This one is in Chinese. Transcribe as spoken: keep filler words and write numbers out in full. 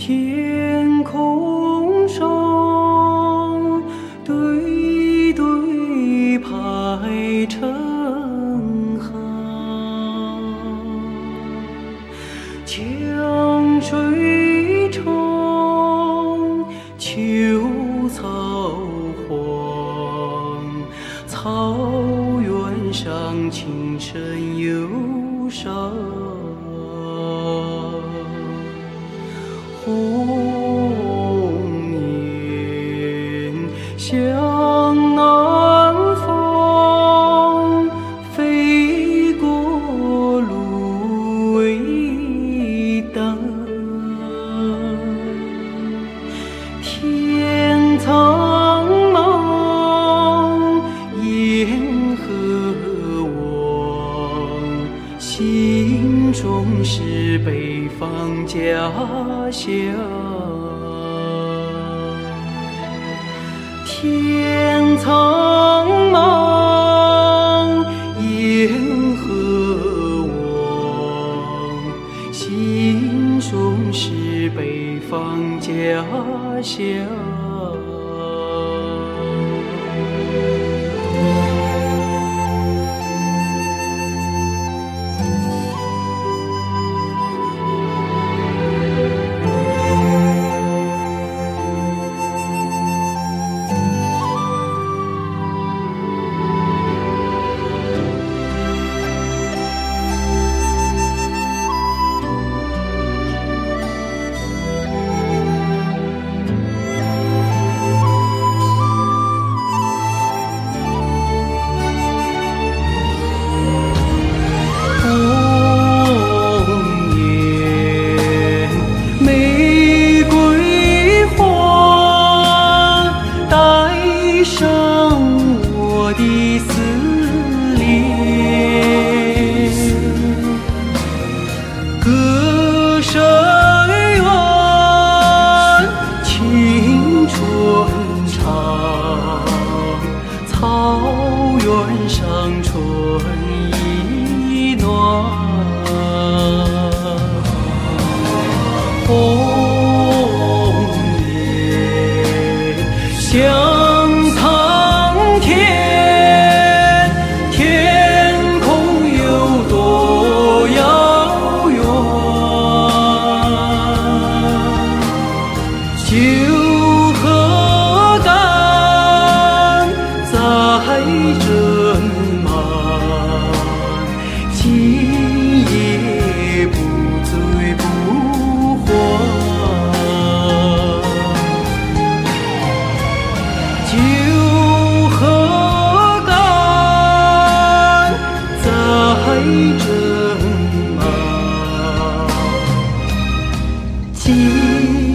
天空上堆堆排成行，江水长，秋草黄，草原上琴声忧伤。红雁向南方，飞过芦苇荡。天苍茫，雁何往？心中是北方家乡。天苍茫，雁何往？心中是北方家乡。上我的思念，歌声远，青春长，草原上春意暖。红雁向酒何干，在人忙，今夜不醉不还。酒何干，在人忙，今